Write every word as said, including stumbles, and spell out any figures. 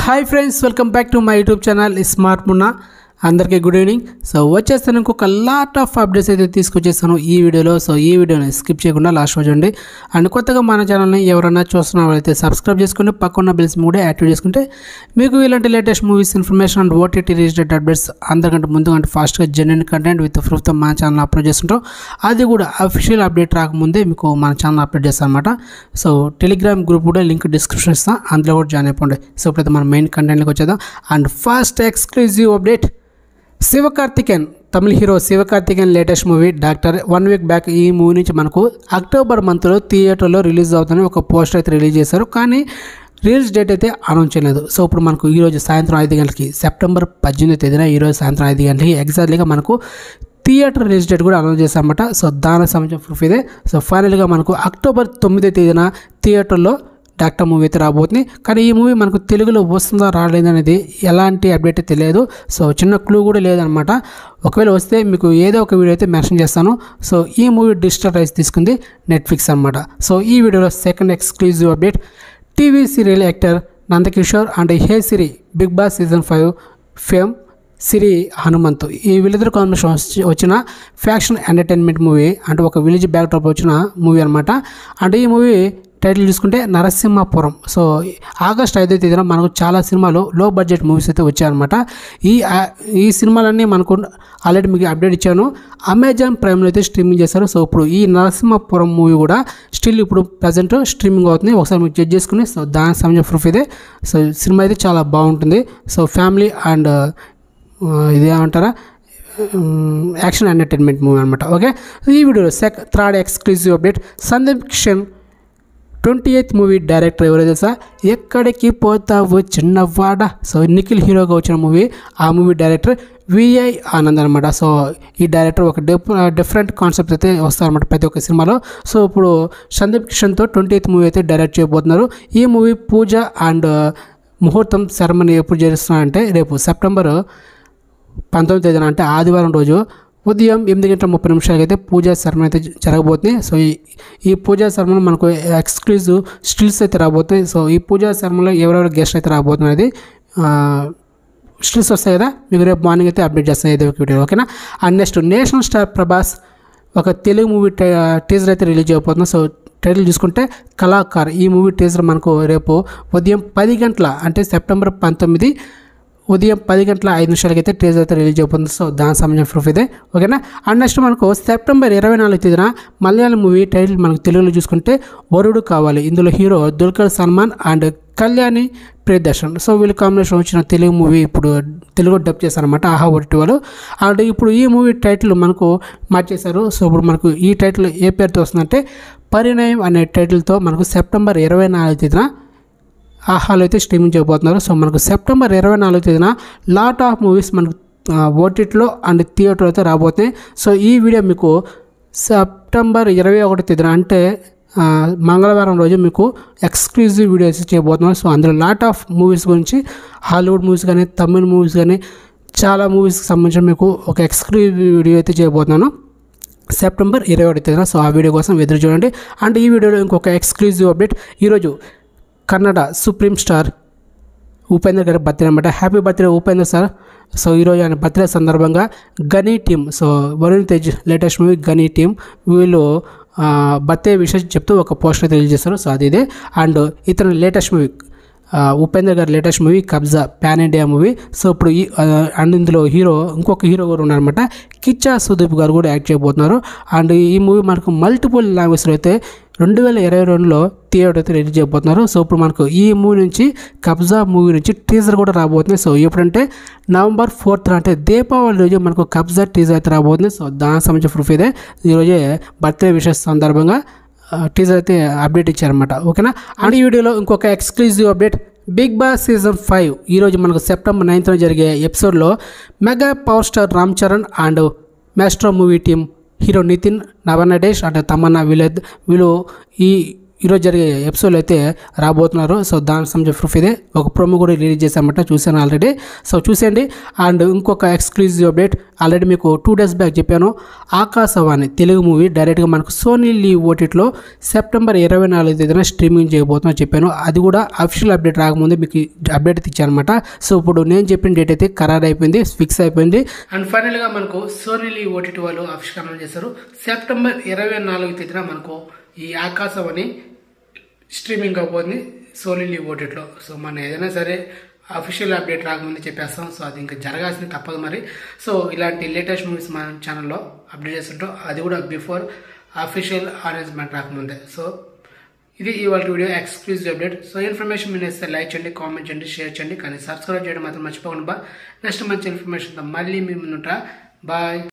Hi friends, welcome back to my YouTube channel smart Munna. అందరికీ good evening. So వచ్చేస్తాను ఇంకొక lot of updates అయితే తీసుకొచ్చేస్తాను ఈ వీడియోలో. సో ఈ వీడియోని స్కిప్ చేయకుండా లాస్ట్ చూడండి. అండ్ కొత్తగా మన ఛానల్ని ఎవరైనా చూస్తున్న వాళ్ళైతే సబ్స్క్రైబ్ చేసుకుని పక్కన బెల్స్ కూడా యాక్టివేట్ చేసుకుంటే మీకు ఇలాంటి latest movies information and OTT related updates అందరికంటే ముందు అంటే ఫాస్ట్గా జెన్యున్ కంటెంట్ విత్ ప్రూఫ్తో మన ఛానల్ అప్లోడ్ చేస్తుంటాం. అది కూడా అఫీషియల్ అప్డేట్ రాకముందే మీకు మన ఛానల్ అప్లోడ్ చేస్తాను అనమాట. సో టెలిగ్రామ్ గ్రూప్ కూడా లింక్ డిస్క్రిప్షన్ ఇస్తాను, అందులో కూడా జాయిన్ అయిపోండి. సో ఇప్పుడైతే మన మెయిన్ కంటెంట్కి వచ్చేద్దాం. And first exclusive update, Sivakarthikeyan Tamil hero Sivakarthikeyan latest movie doctor one week back ఈ మూవీ నుంచి మనకు అక్టోబర్ మంత్లో థియేటర్లో రిలీజ్ అవుతుందని ఒక పోస్టర్ అయితే రిలీజ్ చేశారు, కానీ రిలీజ్ డేట్ అయితే అనౌన్స్ చేయలేదు. సో ఇప్పుడు మనకు ఈరోజు సాయంత్రం ఐదు గంటలకి సెప్టెంబర్ పద్దెనిమిది తేదీన ఈరోజు సాయంత్రం ఐదు గంటలకి ఎగ్జాక్ట్లీగా మనకు థియేటర్ రిలీజ్ డేట్ కూడా అనౌన్స్ చేశారన్నమాట. సో దానికి సంబంధించిన ప్రూఫ్ ఇదే. సో ఫైనల్గా మనకు అక్టోబర్ తొమ్మిదో తేదీన థియేటర్లో డాక్టర్ మూవీ అయితే రాబోతుంది, కానీ ఈ మూవీ మనకు తెలుగులో వస్తుందా రాలేదనేది ఎలాంటి అప్డేట్ తెలియదు. సో చిన్న క్లూ కూడా లేదనమాట. ఒకవేళ వస్తే మీకు ఏదో ఒక వీడియో అయితే మెన్షన్ చేస్తాను. సో ఈ మూవీ డిజిటల్ రైట్స్ తీసుకుంది నెట్ఫ్లిక్స్ అనమాట. సో ఈ వీడియోలో second exclusive update, TV serial actor Nandakishore and hey Siri Bigg Boss season five fame Siri Hanumanth ఈ వీళ్ళిద్దరు కాంబినేషన్ వచ్చిన ఫ్యాక్షన్ ఎంటర్టైన్మెంట్ మూవీ అంటే ఒక విలేజ్ బ్యాక్డ్రాప్ వచ్చిన మూవీ అనమాట. అంటే ఈ మూవీ టైటిల్ చూసుకుంటే నరసింహపురం. సో ఆగస్ట్ ఐదో తేదీన మనకు చాలా సినిమాలు లో బడ్జెట్ మూవీస్ అయితే వచ్చాయన్నమాట. ఈ ఈ సినిమాలన్నీ మనకు ఆల్రెడీ మీకు అప్డేట్ ఇచ్చాను, అమెజాన్ ప్రైమ్లో అయితే స్ట్రీమింగ్ చేశారు. సో ఇప్పుడు ఈ నరసింహపురం మూవీ కూడా స్టిల్ ఇప్పుడు ప్రజెంట్ స్ట్రీమింగ్ అవుతుంది. ఒకసారి మీకు చెక్ చేసుకుని సో దానికి సంబంధించిన ప్రూఫ్ ఇదే. సో సినిమా అయితే చాలా బాగుంటుంది. సో ఫ్యామిలీ అండ్ ఇదేమంటారా యాక్షన్ ఎంటర్టైన్మెంట్ మూవీ అనమాట. ఓకే, ఈ వీడియోలో sec third exclusive update, Sundeep Kishan twenty eighth movie director ఎవరో తెలుసా, ఎక్కడికి పోతావు చిన్నవాడ. సో నిఖిల్ హీరోగా వచ్చిన మూవీ, ఆ మూవీ డైరెక్టర్ విఐ ఆనంద్ అనమాట. సో ఈ డైరెక్టర్ ఒక డిఫ్ డిఫరెంట్ కాన్సెప్ట్ అయితే వస్తారన్నమాట ప్రతి ఒక్క సినిమాలో. సో ఇప్పుడు సందీప్ కిషన్తో ట్వంటీ ఎయిత్ మూవీ అయితే డైరెక్ట్ చేయబోతున్నారు. ఈ మూవీ పూజ అండ్ ముహూర్తం సెరమనీ ఎప్పుడు చేస్తున్నారంటే రేపు సెప్టెంబర్ పంతొమ్మిది తేదీన అంటే ఆదివారం రోజు ఉదయం ఎనిమిది గంటల ముప్పై నిమిషాలకి అయితే పూజా సెరమనీ అయితే జరగబోతుంది. సో ఈ ఈ పూజా సెరమనీ మనకు ఎక్స్క్లూజివ్ స్టిల్స్ అయితే రాబోతుంది. సో ఈ పూజా సెరమనీలో ఎవరెవరు గెస్ట్ అయితే రాబోతున్నది స్టిల్స్ వస్తాయి కదా, మీకు రేపు మార్నింగ్ అయితే అప్డేట్ చేస్తాయి ఏదో ఒక వీడియో. ఓకేనా. And next national star Prabhas ఒక తెలుగు మూవీ టీజర్ అయితే రిలీజ్ అయిపోతుంది. సో టైటిల్ చూసుకుంటే కళాకార్. ఈ మూవీ టీజర్ మనకు రేపు ఉదయం పది గంటల అంటే సెప్టెంబర్ పంతొమ్మిది ఉదయం పది గంటల ఐదు నిమిషాలకి అయితే టీజర్ అయితే రిలీజ్ అయిపోతుంది. సో దానికి సంబంధించిన ప్రూఫ్ ఇదే. ఓకేనా. అండ్ నెక్స్ట్ మనకు సెప్టెంబర్ ఇరవై నాలుగు తేదీన మలయాళం మూవీ టైటిల్ మనకు తెలుగులో చూసుకుంటే వరుడు కావాలి. ఇందులో hero Dulquer Salmaan and Kalyani Priyadarshan. So వీళ్ళు కాంబినేషన్ వచ్చిన తెలుగు మూవీ ఇప్పుడు తెలుగు డబ్ చేశారనమాట ఆహా ఒట్టి వాళ్ళు. అండ్ ఇప్పుడు ఈ మూవీ టైటిల్ మనకు మార్చేశారు. సో ఇప్పుడు మనకు ఈ టైటిల్ ఏ పేరుతో వస్తుందంటే పరిణయం అనే టైటిల్తో మనకు సెప్టెంబర్ ఇరవై నాలుగు తేదీన ఆహాలో అయితే స్ట్రీమింగ్ చేయబోతున్నారు. సో మనకు సెప్టెంబర్ ఇరవై నాలుగు తేదీన లాట్ ఆఫ్ మూవీస్ మనకు ఓటీటీలో అండ్ థియేటర్ అయితే రాబోతున్నాయి. సో ఈ వీడియో మీకు సెప్టెంబర్ ఇరవై ఒకటి తేదీన అంటే మంగళవారం రోజు మీకు ఎక్స్క్లూజివ్ వీడియోస్ చేయబోతున్నారు. సో అందులో లాట్ ఆఫ్ మూవీస్ గురించి హాలీవుడ్ మూవీస్ కానీ తమిళ్ మూవీస్ కానీ చాలా మూవీస్కి సంబంధించిన మీకు ఒక ఎక్స్క్లూజివ్ వీడియో అయితే చేయబోతున్నాను సెప్టెంబర్ ఇరవై ఒకటి తేదీన. సో ఆ వీడియో కోసం ఎదురు చూడండి. అండ్ ఈ వీడియోలో ఇంకొక ఎక్స్క్లూజివ్ అప్డేట్, ఈరోజు కన్నడ సుప్రీం స్టార్ ఉపేంద్ర గారి బర్త్డే అనమాట. Happy birthday Upendra sir. So ఈరోజు ఆయన బర్త్డే సందర్భంగా Ghani team, so Varun Tej latest movie Ghani team వీళ్ళు బర్త్డే విషయం చెప్తూ ఒక పోస్టర్ రిలీజ్ చేస్తారు. సో అది ఇదే. అండ్ ఇతను లేటెస్ట్ మూవీ ఉపేంద్ర గారి latest movie Kabzaa pan India movie. So ఇప్పుడు ఈ అండ్ ఇందులో హీరో ఇంకొక హీరో కూడా ఉన్నారనమాట, కిచ్చా సుదీప్ గారు కూడా యాక్ట్ చేయబోతున్నారు. అండ్ ఈ మూవీ మనకు మల్టిపుల్ లాంగ్వేజ్లో అయితే రెండు వేల ఇరవై రెండులో థియేటర్ అయితే రిలీజ్ చేయబోతున్నారు. సో ఇప్పుడు మనకు ఈ మూవీ నుంచి కబ్జా మూవీ నుంచి టీజర్ కూడా రాబోతుంది. సో ఎప్పుడంటే నవంబర్ ఫోర్త్ అంటే దీపావళి రోజు మనకు కబ్జా టీజర్ అయితే రాబోతుంది. సో దానికి సంబంధించిన ప్రూఫ్ ఇదే. ఈరోజే బర్త్డే విషెస్ సందర్భంగా టీజర్ అయితే అప్డేట్ ఇచ్చారనమాట. ఓకేనా. అండ్ ఈ వీడియోలో ఇంకొక exclusive update, Bigg Boss season five ఈరోజు మనకు సెప్టెంబర్ నైన్త్న జరిగే ఎపిసోడ్లో mega power star Ram Charan and Maestro movie team hero Nithiin, నవనడేష్ అండ్ తమన్నా వీళ్ళ వీళ్ళు ఈ ఈరోజు జరిగే ఎపిసోడ్ అయితే రాబోతున్నారు. సో దానికి సంబంధించిన ప్రూఫ్ ఇదే, ఒక ప్రోమో కూడా రిలీజ్ చేశామట, చూశాను ఆల్రెడీ. సో చూసేయండి. అండ్ ఇంకొక ఎక్స్క్లూజివ్ అప్డేట్, ఆల్రెడీ మీకు టూ డేస్ బ్యాక్ చెప్పాను, ఆకాశవాణి తెలుగు మూవీ డైరెక్ట్గా మనకు సోనీ లీవ్ ఓటీటీలో సెప్టెంబర్ ఇరవై నాలుగు తేదీన స్ట్రీమింగ్ చేయబోతున్నా చెప్పాను. అది కూడా అఫీషియల్ అప్డేట్ రాకముందే మీకు అప్డేట్ ఇచ్చాను అనమాట. సో ఇప్పుడు నేను చెప్పిన డేట్ అయితే ఖరారు అయిపోయింది, ఫిక్స్ అయిపోయింది. అండ్ ఫైనల్గా మనకు సోనీ లీవ్ ఓటీటీ వాళ్ళు అఫీషియల్ అనౌన్స్ చేశారు, సెప్టెంబర్ ఇరవై నాలుగు తేదీన మనకు ఈ ఆకాశవాణి స్ట్రీమింగ్ అయిపోతుంది సోనీ లీవ్ ఓటీటీలో. సో మనం ఏదైనా సరే అఫీషియల్ అప్డేట్ రాకముందే చెప్పేస్తాం. సో అది ఇంకా జరగాల్సింది తప్పదు మరి. సో ఇలాంటి లేటెస్ట్ మూవీస్ మన ఛానల్లో అప్డేట్ చేస్తుంటాం, అది కూడా బిఫోర్ అఫీషియల్ అనౌన్స్మెంట్ రాకముందే. సో ఇది ఇవాళ video exclusive update. So information మీరు ఇస్తే లైక్ చేయండి, కామెంట్ చేయండి, షేర్ చేయండి, కానీ సబ్స్క్రైబ్ చేయడం మాత్రం మర్చిపోకుండా బా. నెక్స్ట్ మంచి ఇన్ఫర్మేషన్తో మళ్ళీ మీ ముందుంటా. బాయ్.